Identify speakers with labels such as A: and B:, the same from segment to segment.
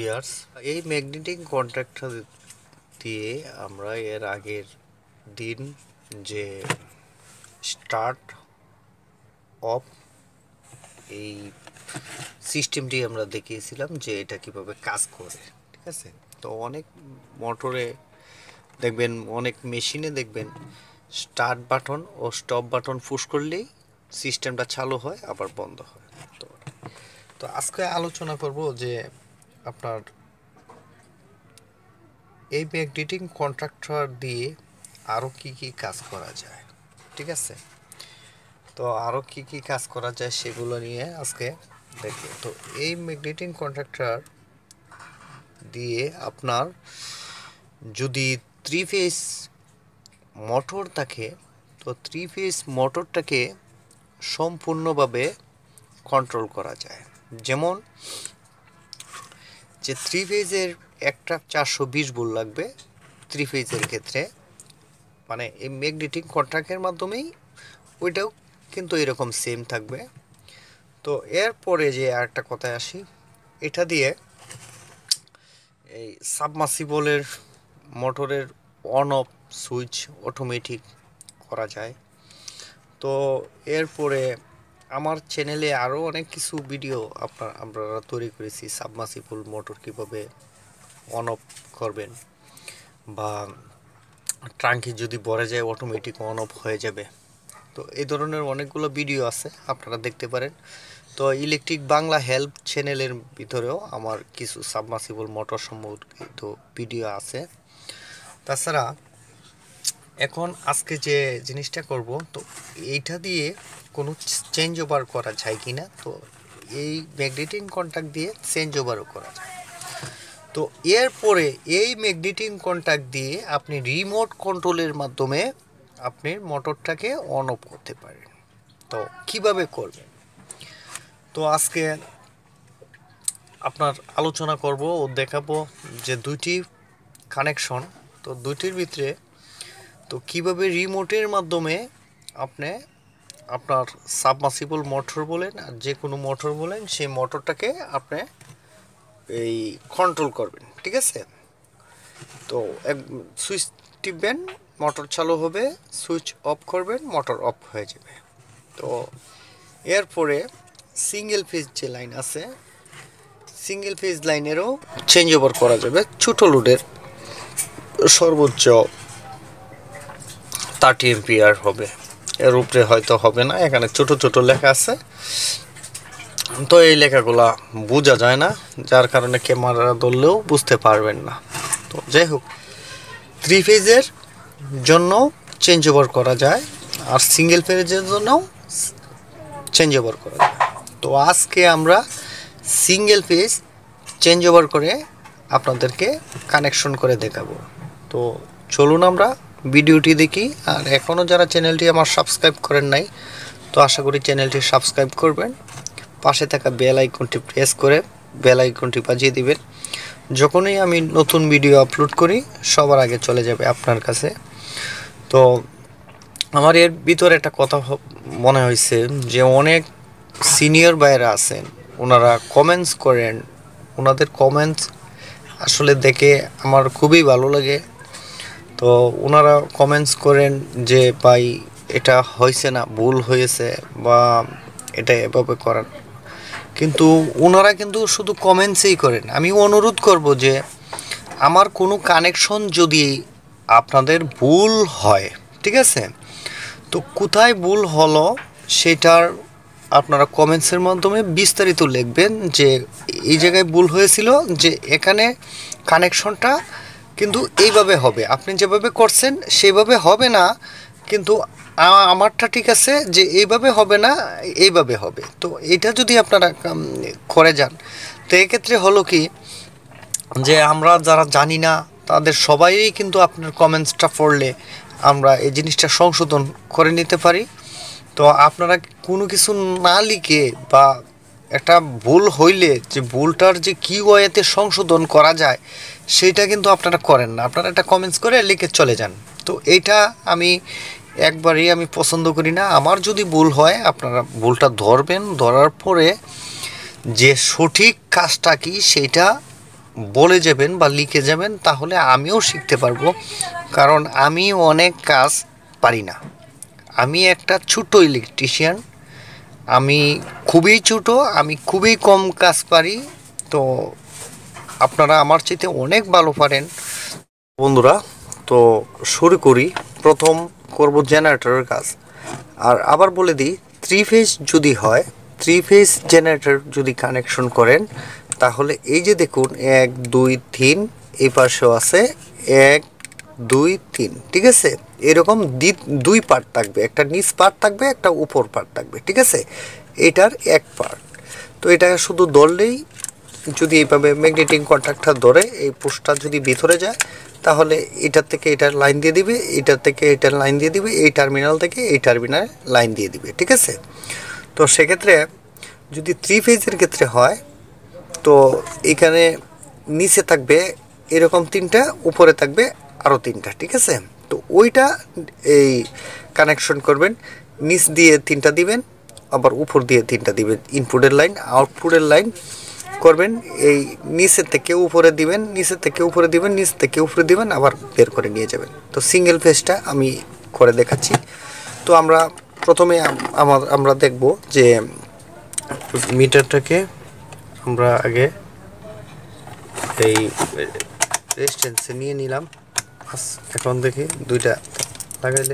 A: Viewers, এই magnetic contractor দিয়ে আমরা এর আগের দিন যে স্টার্ট অফ এই সিস্টেমটি আমরা দেখিয়েছিলাম যে এটা কিভাবে কাজ করে। ঠিক আছে, তো অনেক মোটরে দেখবেন, অনেক মেশিনে দেখবেন স্টার্ট বাটন ও স্টপ বাটন পুশ করলেই সিস্টেমটা চালু হয় আবার বন্ধ হয়। তো আজকে আলোচনা করব যে আপনার এই ম্যাগনেটিক কন্ট্রাক্টর দিয়ে আরও কি কি কাজ করা যায়। ঠিক আছে, তো আরও কি কি কাজ করা যায় সেগুলো নিয়ে আজকে দেখব। তো এই ম্যাগনেটিক কন্ট্রাক্টর দিয়ে আপনার যদি 3 ফেজ মোটর থাকে, তো 3 ফেজ মোটরটাকে সম্পূর্ণভাবে কন্ট্রোল করা যায়। যেমন যে 3 ফেজের একটা 420 ভোল্ট লাগবে 3 ফেজের ক্ষেত্রে, মানে এই ম্যাগনেটিক কন্ট্রাক্টের মাধ্যমেই ওইটাও কিন্তু এরকম সেম থাকবে। তো এরপরে যে আরেকটা কথায় আসি, এটা দিয়ে এই সাবমার্সিবলের মোটরের অন অফ সুইচ অটোমেটিক করা যায়। তো এরপরে আমার চ্যানেলে আরও অনেক কিছু ভিডিও আমরা তৈরি করেছি, সাবমার্সিবল মোটর কীভাবে অন অফ করবেন, বা ট্রাঙ্কি যদি ভরে যায় অটোমেটিক অন অফ হয়ে যাবে। তো এই ধরনের অনেকগুলো ভিডিও আছে, আপনারা দেখতে পারেন। তো ইলেকট্রিক বাংলা হেল্প চ্যানেলের ভিতরেও আমার কিছু সাবমার্সিবল মোটর সম্পর্কিত ভিডিও আছে। তাছাড়া এখন আজকে যে জিনিসটা করব, তো এইটা দিয়ে কোনো চেঞ্জ ওভার করা যায় কি না, তো এই ম্যাগনেটিক কন্ট্যাক্ট দিয়ে চেঞ্জ ওভারও করা যায়। তো এরপরে এই ম্যাগনেটিক কন্ট্যাক্ট দিয়ে আপনি রিমোট কন্ট্রোলের মাধ্যমে আপনি মোটরটাকে অন অফ করতে পারেন। তো কিভাবে করবেন, তো আজকে আপনার আলোচনা করব ও দেখাবো যে দুইটি কানেকশন, তো দুইটির ভিতরে তো কিভাবে রিমোটের মাধ্যমে আপনি আপনার সাবমার্সিবল মোটর বলেন আর যে কোনো মোটর বলেন, সেই মোটরটাকে আপনি এই কন্ট্রোল করবেন। ঠিক আছে, তো এক সুইচ টিপবেন, মোটর চালু হবে, সুইচ অফ করবেন, মোটর অফ হয়ে যাবে। তো এরপরে সিঙ্গেল ফেজ যে লাইন আছে, সিঙ্গেল ফেজ লাইনেরও চেঞ্জ ওভার করা যাবে। ছোটো লোডের সর্বোচ্চ 30 এম্পিয়ার হবে, এর উপরে হয়তো হবে না, এখানে ছোট ছোট লেখা আছে, তো এই লেখাগুলা বোঝা যায় না, যার কারণে ক্যামেরা ধরলেও বুঝতে পারবেন না। তো যাই হোক, 3 ফেজের জন্য চেঞ্জ ওভার করা যায় আর সিঙ্গেল ফেজের জন্যও চেঞ্জ ওভার করা যায়। তো আজকে আমরা সিঙ্গেল ফেজ চেঞ্জ ওভার করে আপনাদেরকে কানেকশন করে দেখাবো। তো চলুন আমরা ভিডিওটি দেখি। আর এখনও যারা চ্যানেলটি আমার সাবস্ক্রাইব করেন নাই, তো আশা করি চ্যানেলটি সাবস্ক্রাইব করবেন, পাশে থাকা বেল আইকনটি প্রেস করে বেল আইকনটি বাজিয়ে দিবেন। যখনই আমি নতুন ভিডিও আপলোড করি সবার আগে চলে যাবে আপনার কাছে। তো আমার এর ভিতরে একটা কথা মনে হয়েছে যে অনেক সিনিয়র ভাইয়েরা আছেন, ওনারা কমেন্টস করেন, ওনাদের কমেন্টস আসলে দেখে আমার খুবই ভালো লাগে। তো ওনারা কমেন্টস করেন যে ভাই এটা হয়েছে না, ভুল হয়েছে, বা এটা এভাবে করার, কিন্তু ওনারা কিন্তু শুধু কমেন্টসই করেন। আমি অনুরোধ করব যে আমার কোনো কানেকশন যদি আপনাদের ভুল হয়, ঠিক আছে, তো কোথায় ভুল হলো সেটার আপনারা কমেন্টসের মাধ্যমে বিস্তারিত লিখবেন যে এই জায়গায় ভুল হয়েছিল, যে এখানে কানেকশনটা কিন্তু এইভাবে হবে, আপনি যেভাবে করছেন সেইভাবে হবে না, কিন্তু আমারটা ঠিক আছে, যে এইভাবে হবে না, এইভাবে হবে। তো এটা যদি আপনারা করে যান, তো এক্ষেত্রে হলো কি, যে আমরা যারা জানি না তাদের সবাই কিন্তু আপনার কমেন্টসটা পড়লে আমরা এই জিনিসটা সংশোধন করে নিতে পারি। তো আপনারা কোনো কিছু না লিখে বা একটা ভুল হইলে যে ভুলটার যে কী ওয়েতে সংশোধন করা যায় সেটা কিন্তু আপনারা করেন না, আপনারা একটা কমেন্টস করে লিখে চলে যান। তো এইটা আমি একবারেই আমি পছন্দ করি না। আমার যদি ভুল হয় আপনারা ভুলটা ধরবেন, ধরার পরে যে সঠিক কাজটা কি সেটা বলে যাবেন বা লিখে যাবেন, তাহলে আমিও শিখতে পারবো। কারণ আমি অনেক কাজ পারি না, আমি একটা ছোট ইলেকট্রিশিয়ান, আমি খুবই ছোট, আমি খুবই কম কাজ পারি। তো আপনারা আমার চাইতে অনেক ভালো পারেন বন্ধুরা। তো শুরু করি। প্রথম করব জেনারেটরের কাজ। আর আবার বলে দিই, 3 ফেজ যদি হয়, 3 ফেজ জেনারেটর যদি কানেকশন করেন, তাহলে এই যে দেখুন 1 2 3, এই পাশেও আছে 1 2 3, ঠিক আছে। এরকম দুই পার্ট থাকবে, একটা নিচ পার্ট থাকবে, একটা উপর পার্ট থাকবে, ঠিক আছে। এটার এক পার্ট। তো এটা শুধু ধরলেই, যদি এইভাবে ম্যাগনেটিং কন্ট্যাক্টটা ধরে এই পোস্টটা যদি ভিতরে যায়, তাহলে এটার থেকে এটার লাইন দিয়ে দিবে, এটার থেকে এটার লাইন দিয়ে দিবে, এই টার্মিনাল থেকে এই টার্মিনাল লাইন দিয়ে দিবে, ঠিক আছে। তো সেক্ষেত্রে যদি 3 ফেজের ক্ষেত্রে হয়, তো এখানে নিচে থাকবে এরকম 3টা, উপরে থাকবে আরও 3টা, ঠিক আছে। তো ওইটা এই কানেকশন করবেন, নিচ দিয়ে 3টা দিবেন, আবার উপর দিয়ে 3টা দিবেন, ইনপুটের লাইন আউটপুটের লাইন করবেন। এই নিচের থেকে উপরে দিবেন, নিচের থেকে উপরে দিবেন, নিচ থেকে উপরে দিবেন, আবার বের করে নিয়ে যাবেন। তো সিঙ্গেল ফেজটা আমি করে দেখাচ্ছি। তো আমরা প্রথমে আমরা দেখব যে মিটারটাকে আমরা আগে এই রেজিস্ট্যান্সে নিয়ে নিলাম। এখন দেখি দুইটা লাগাইলে,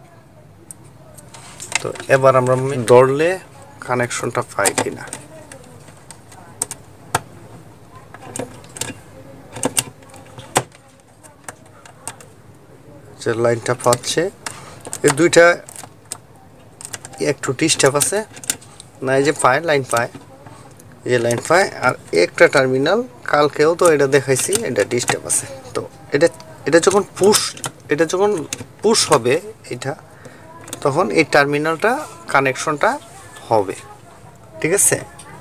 A: তো এবার আমরা ধরলে কানেকশনটা পাই কিনা। যে লাইনটা পাচ্ছে, এই দুইটা একটু ডিস্টার্ব আছে না, এই যে পায় লাইন পায়, এই যে লাইন পায়। আর একটা টার্মিনাল কালকেও তো এটা দেখাইছি, এটা ডিস্টার্ব আছে। তো এটা এটা যখন পুশ হবে এটা, তখন এই টার্মিনালটা কানেকশনটা হবে, ঠিক আছে।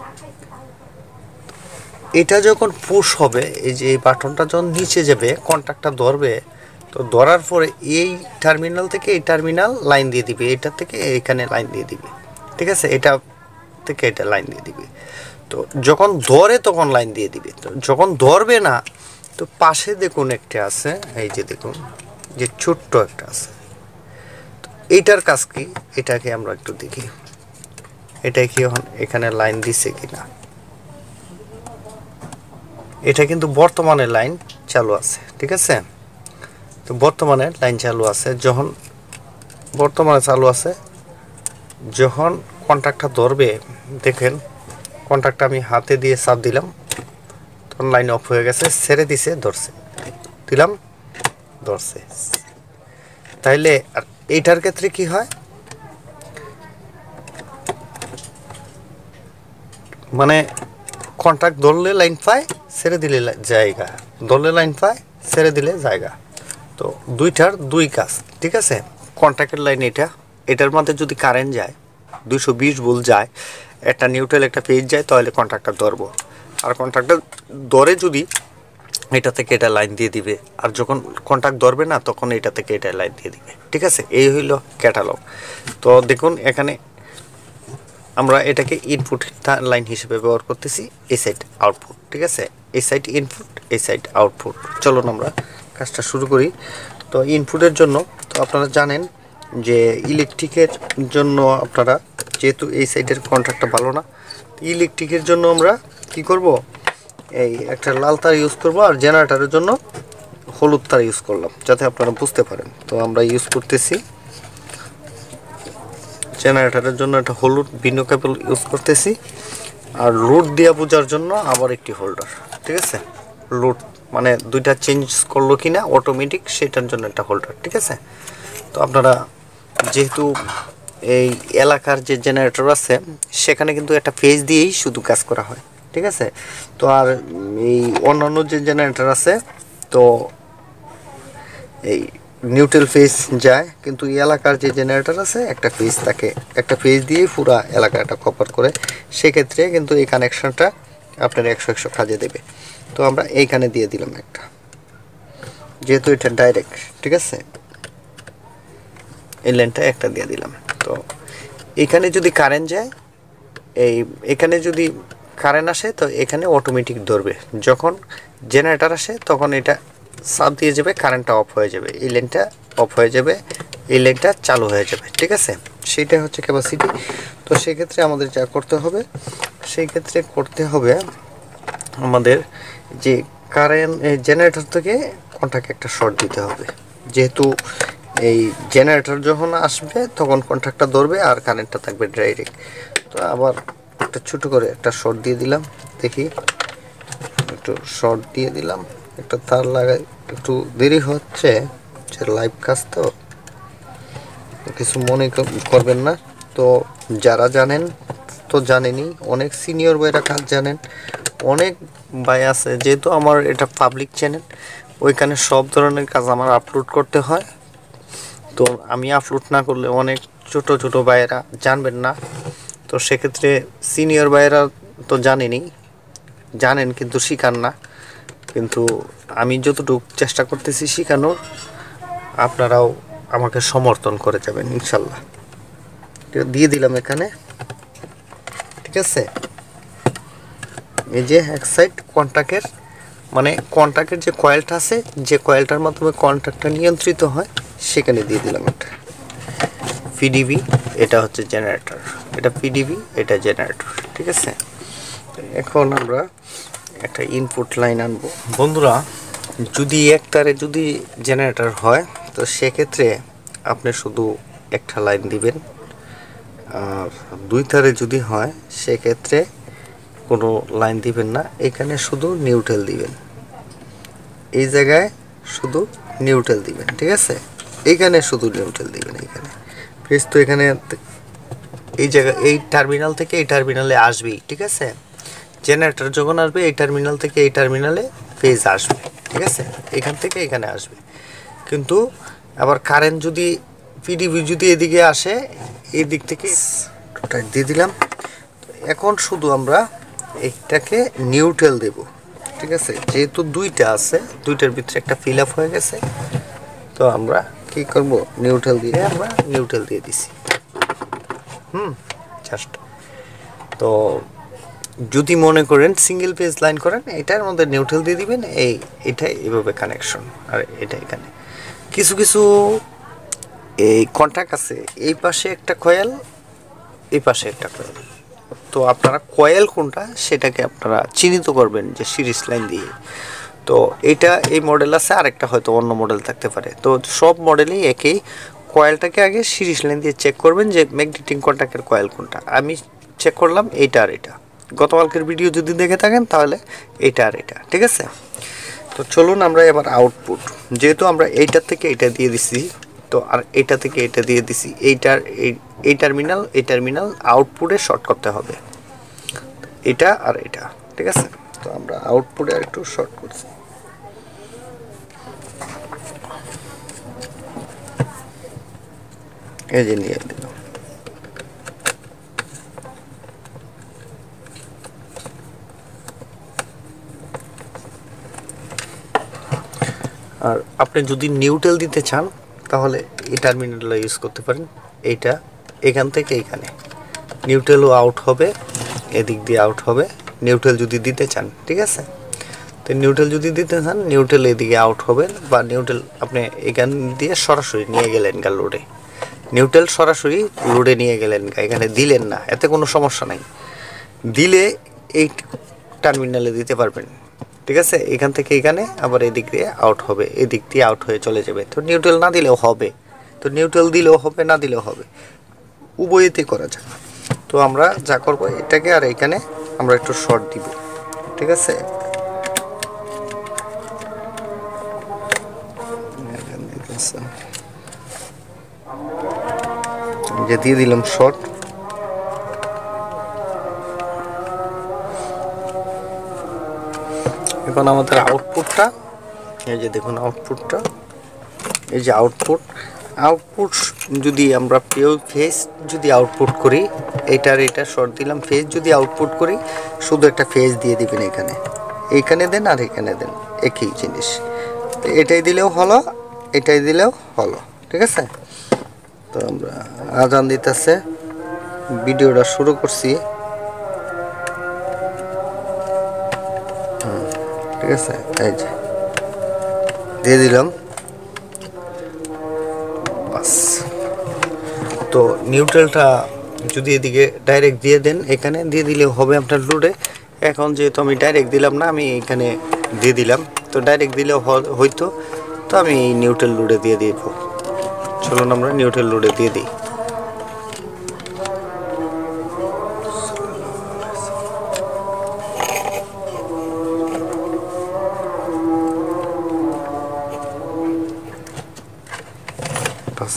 A: এটা যখন পুশ হবে, এই যে এই বাটনটা যখন নিচে যাবে, কন্ট্যাক্টটা ধরবে, তো ধরার পরে এই টার্মিনাল থেকে এই টার্মিনাল লাইন দিয়ে দিবে, এটা থেকে এইখানে লাইন দিয়ে দিবে, ঠিক আছে। এটা থেকে এটা লাইন দিয়ে দিবে। তো যখন ধরে তখন লাইন দিয়ে দিবে। তো যখন ধরবে না, তো পাশে দেখুন একটা আছে, এই যে দেখুন যে ছোট্ট একটা আছে। তো এইটার কাজ কি, এটাকে আমরা একটু দেখি, এটা কি এখানে লাইন দিছে কিনা। এটা কিন্তু বর্তমানে লাইন চালু আছে, ঠিক আছে। তো বর্তমানে লাইন চালু আছে, যখন বর্তমানে চালু আছে, যখন কন্ট্যাক্টটা ধরবে, দেখেন কন্ট্যাক্টটা আমি হাতে দিয়ে চাপ দিলাম, তখন লাইন অফ হয়ে গেছে, ছেড়ে দিছে, ধরছে, দিলাম, ধরছে। তাইলে আর এইটার ক্ষেত্রে কি হয়, মানে কন্ট্যাক্ট ধরলে লাইন পায়, ছেড়ে দিলে জায়গা, ধরলে লাইন পায়, ছেড়ে দিলে জায়গা। তো দুইটার দুই কাজ, ঠিক আছে। কন্ট্যাক্টের লাইন এটা, এটার মধ্যে যদি কারেন্ট যায়, 220 ভোল্ট যায়, একটা নিউট্রাল একটা পেজ যায়, তাহলে কন্ট্যাক্টটা ধরবো। আর কন্ট্যাক্টটা ধরে যদি এটা থেকে এটা লাইন দিয়ে দিবে, আর যখন কন্ট্যাক্ট ধরবে না, তখন এটা থেকে এটা লাইন দিয়ে দিবে, ঠিক আছে। এই হইল ক্যাটালগ। তো দেখুন এখানে আমরা এটাকে ইনপুট লাইন হিসেবে ব্যবহার করতেছি, এই সাইড আউটপুট, ঠিক আছে। এই সাইড ইনপুট, এই সাইড আউটপুট। চলুন আমরা কাজটা শুরু করি। তো ইনপুটের জন্য তো আপনারা জানেন যে ইলেকট্রিকের জন্য আপনারা, যেহেতু এই সাইডের কন্ট্রাক্টটা ভালো না, ইলেকট্রিকের জন্য আমরা কি করব, এই একটা লাল তার ইউজ করব, আর জেনারেটরের জন্য হলুদ তার ইউজ করলাম, যাতে আপনারা বুঝতে পারেন। তো আমরা ইউজ করতেছি জেনারেটরের জন্য একটা হলুদ ভিন্ন কেবল ইউজ করতেছি, আর লোড দিয়া বোঝার জন্য আবার একটি হোল্ডার, ঠিক আছে। লোড মানে দুইটা চেঞ্জ করলো কিনা অটোমেটিক, সেটার জন্য একটা হোল্ডার, ঠিক আছে। তো আপনারা যেহেতু এই এলাকার যে জেনারেটর আছে, সেখানে কিন্তু একটা ফেজ দিয়েই শুধু কাজ করা হয়, ঠিক আছে। তো আর এই অন্যান্য যে জেনারেটর আছে, তো এই নিউট্রাল ফেজ যায়, কিন্তু এই এলাকার যে জেনারেটর আছে, একটা ফেজ থাকে, একটা ফেজ দিয়েই পুরো এলাকাটা কভার করে। সেক্ষেত্রে কিন্তু এই কানেকশনটা আপনার 100 কাজে দেবে। তো আমরা এইখানে দিয়ে দিলাম একটা, যেহেতু এটা ডাইরেক্ট, ঠিক আছে, এই লাইনটা একটা দিয়ে দিলাম। তো এখানে যদি কারেন্ট যায়, এখানে যদি কারেন্ট আসে তো এখানে অটোমেটিক ধরবে, যখন জেনারেটর আসে তখন এটা চাপ দিয়ে যাবে, কারেন্টটা অফ হয়ে যাবে, এই লাইনটা অফ হয়ে যাবে, এই লাইনটা চালু হয়ে যাবে। ঠিক আছে, সেইটা হচ্ছে ক্যাপাসিটি। তো সেক্ষেত্রে আমাদের যা করতে হবে, সেই ক্ষেত্রে করতে হবে আমাদের যে কারেন্ট জেনারেটর থেকে কন্টাক্টে একটা শর্ট দিতে হবে, যেহেতু এই জেনারেটর যখন আসবে তখন কন্ট্রাক্টটা ধরবে আর কারেন্টটা থাকবে ডাইরেক্ট। তো আবার একটা ছোটো করে একটা শর্ট দিয়ে দিলাম, দেখি একটু শর্ট দিয়ে দিলাম, একটা তার লাগাই, একটু দেরি হচ্ছে, যে লাইভ কাজ তো কিছু মনে করবেন না। তো যারা জানেন তো জানেনই, অনেক সিনিয়র ভাইরা কাজ জানেন, অনেক ভাই আছে, যেহেতু আমার এটা পাবলিক চ্যানেল, ওইখানে সব ধরনের কাজ আমার আপলোড করতে হয়। তো আমি আপলোড না করলে অনেক ছোট ছোট ভাইয়েরা জানবেন না। তো সেক্ষেত্রে সিনিয়র ভাইয়েরা তো জানেন কিন্তু শিখান না, কিন্তু আমি যতটুকু চেষ্টা করতেছি শেখানোর, আপনারাও আমাকে সমর্থন করে যাবেন ইনশাল্লাহ। দিয়ে দিলাম এখানে। ঠিক আছে, এই যে এক সাইড কন্টাক্টের, মানে কন্টাক্টের যে কয়েলটা আছে, যে কয়েলটার মাধ্যমে কন্টাক্টটা নিয়ন্ত্রিত হয়, সেখানে দিয়ে দিলাম একটা পিডিবি। এটা হচ্ছে জেনারেটর, এটা পিডিবি, এটা জেনারেটর। ঠিক আছে, এখন আমরা একটা ইনপুট লাইন আনবো। বন্ধুরা, যদি এক তারে যদি জেনারেটর হয় তো সেক্ষেত্রে আপনি শুধু একটা লাইন দিবেন, আর দুই তারে যদি হয় সেক্ষেত্রে কোনো লাইন দিবেন না, এখানে শুধু নিউট্রাল দিবেন, এই জায়গায় শুধু নিউট্রাল দিবেন। ঠিক আছে, এইখানে শুধু নিউট্রাল দিবেন। এইখানে ফেজ তো এখানে এই জায়গা, এই টার্মিনাল থেকে এই টার্মিনালে আসবেই। ঠিক আছে, জেনারেটর যখন আসবে এই টার্মিনাল থেকে এই টার্মিনালে ফেজ আসবে। ঠিক আছে, এখান থেকে এখানে আসবে। কিন্তু আবার কারেন্ট যদি পিডিবি যদি এদিকে আসে, এই দিক থেকে দিয়ে দিলাম। এখন শুধু আমরা এইটাকে নিউট্রাল দেব। ঠিক আছে, যেহেতু দুইটা আছে, দুইটার ভিতরে একটা ফিল আপ হয়ে গেছে, তো আমরা কি করব, নিউট্রাল দিয়ে আমরা নিউট্রাল দিয়ে দিছি। জাস্ট। তো যদি মনে করেন সিঙ্গেল পেজ লাইন করেন, এটার মধ্যে নিউট্রাল দিয়ে দিবেন, এটাই এভাবে কানেকশন, আর এটা এখানে কিছু কিছু এই কন্টাক্ট আছে, এই পাশে একটা কয়েল, এই পাশে একটা কয়েল। তো আপনারা কয়েল কোনটা সেটাকে আপনারা চিহ্নিত করবেন যে সিরিজ লাইন দিয়ে। তো এটা এই মডেল আছে, আরেকটা হয়তো অন্য মডেল থাকতে পারে। তো সব মডেলেই একই, কয়েলটাকে আগে সিরিজ লাইন দিয়ে চেক করবেন যে ম্যাগনেটিক কন্টাক্টের কয়েল কোনটা। আমি চেক করলাম এইটা আর এটা, গতকালকের ভিডিও যদি দেখে থাকেন তাহলে এটা আর এটা। ঠিক আছে, তো চলুন আমরা এবার আউটপুট, যেহেতু আমরা এইটার থেকে এটা দিয়ে দিছি, তো আর এটা থেকে এটা দিয়ে দিছি, এই টার্মিনাল আউটপুটে শর্ট করতে হবে, এটা আর এটা। ঠিক আছে, তো আমরা আউটপুটে আর একটু শর্ট করছি। এই যে নিয়ে দিলাম। আর আপনি যদি নিউট্রাল দিতে চান তাহলে এই টার্মিনালটা ইউজ করতে পারেন, এইটা এখান থেকে এইখানে নিউট্রালও আউট হবে, এদিক দিয়ে আউট হবে নিউট্রাল যদি দিতে চান। ঠিক আছে, তো নিউট্রাল যদি দিতে চান, নিউট্রাল এদিকে আউট হবে, বা নিউট্রাল আপনি এখান দিয়ে সরাসরি নিয়ে গেলেন গা লোডে, নিউট্রাল সরাসরি লোডে নিয়ে গেলেন গা, এখানে দিলেন না, এতে কোনো সমস্যা নাই, দিলে এই টার্মিনালে দিতে পারবেন। ঠিক আছে, এখান থেকে এখানে আবার এদিক দিয়ে আউট হবে, এদিক দিয়ে আউট হয়ে চলে যাবে। তো নিউট্রাল না দিলেও হবে, তো নিউট্রাল দিলেও হবে, না দিলেও হবে, উভয়তেই করা যায়। তো আমরা যা করবো, এটাকে আর এখানে আমরা একটু শর্ট দিব। ঠিক আছে, যে দিয়ে দিলাম শর্ট। এখন আমাদের আউটপুটটা, এই যে দেখুন আউটপুটটা, এই যে আউটপুট যদি আমরা ফেজ যদি আউটপুট করি, এটা শর্ট দিলাম, ফেজ যদি আউটপুট করি শুধু একটা ফেজ দিয়ে দিবেন, এইখানে দেন আর এখানে দেন, একই জিনিস। তো এটাই দিলেও হলো, এটাই দিলেও হলো। ঠিক আছে, তো আমরা আজান দিতেছে, ভিডিওটা শুরু করছি। ঠিক আছে, এই যে দিয়ে দিলাম। বাস। তো নিউট্রালটা যদি এদিকে ডাইরেক্ট দিয়ে দেন, এখানে দিয়ে দিলে হবে আপনার লোডে। এখন যেহেতু আমি ডাইরেক্ট দিলাম না, আমি এখানে দিয়ে দিলাম। তো ডাইরেক্ট দিলেও হয়তো, তো আমি এই নিউট্রাল লোডে দিয়ে দিব। চলুন আমরা নিউট্রাল লোডে দিয়ে দিই। বাস।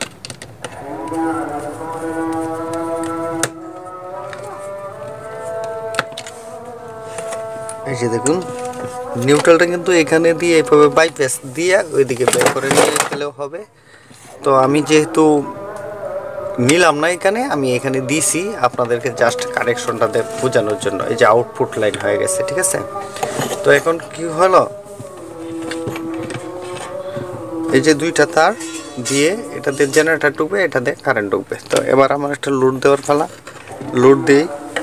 A: এই যে দেখুন, নিউট্রালটা কিন্তু এখানে দিয়ে এভাবে বাইপাস দিয়ে ওইদিকে বের করে নিয়ে গেলেও হবে। তো আমি যেহেতু নিলাম না এখানে, আমি এখানে দিছি আপনাদেরকে জাস্ট কানেকশনটা বোঝানোর জন্য। এই যে আউটপুট লাইন হয়ে গেছে, ঠিক আছে। তো এখন কি হলো, এই যে দুইটা তার দিয়ে এটাতে জেনারেটর ঢুকবে, এটাতে কারেন্ট ঢুকবে। তো এবার আমার একটা লোড দেওয়ার পালা, লোড দিই।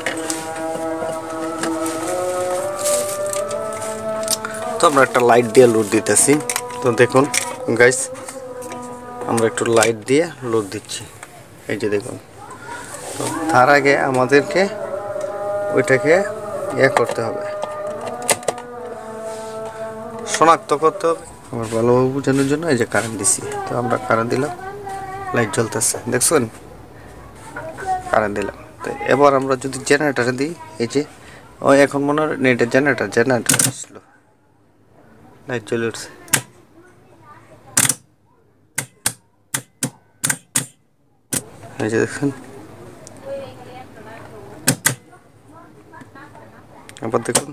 A: তো আমরা একটা লাইট দিয়ে লোড দিতেছি। তো দেখুন গাইস, আমরা একটু লাইট দিয়ে লোড দিচ্ছি। এই যে দেখুন, তো তার আগে আমাদেরকে ওইটাকে করতে হবে, শনাক্ত করতে হবে আমার ভালোভাবে বোঝানোর জন্য। এই যে কারেন্ট দিছি, তো আমরা কারেন্ট দিলাম, লাইট জ্বলতেছে, দেখছেন, কারেন্ট দিলাম। তো এবার আমরা যদি জেনারেটারে দিই, এই যে এখন মনে হয় নেটের জেনারেটার আসলো, লাইট জ্বলে উঠছে। এই যে দেখুন, আবার দেখুন।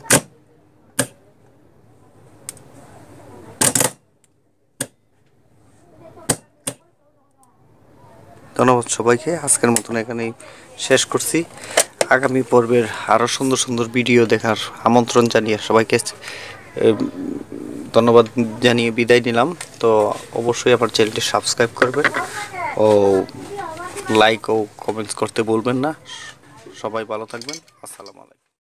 A: ধন্যবাদ সবাইকে, আজকের মতন এখানেই শেষ করছি। আগামী পর্বের আরও সুন্দর সুন্দর ভিডিও দেখার আমন্ত্রণ জানিয়ে সবাইকে ধন্যবাদ জানিয়ে বিদায় নিলাম। তো অবশ্যই আমার চ্যানেলটি সাবস্ক্রাইব করবেন ও লাইক ও কমেন্টস করতে ভুলবেন না। সবাই ভালো থাকবেন। আসসালামু আলাইকুম।